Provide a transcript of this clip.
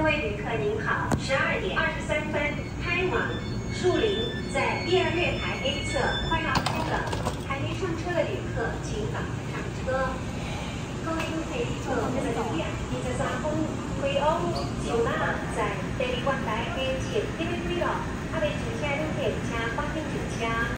各位旅客您好，12点23分开往树林，在第二月台 A 侧快要出了，还没上车的旅客请赶快上车。各位旅客，坐在第二，第三分，回欧，小娜。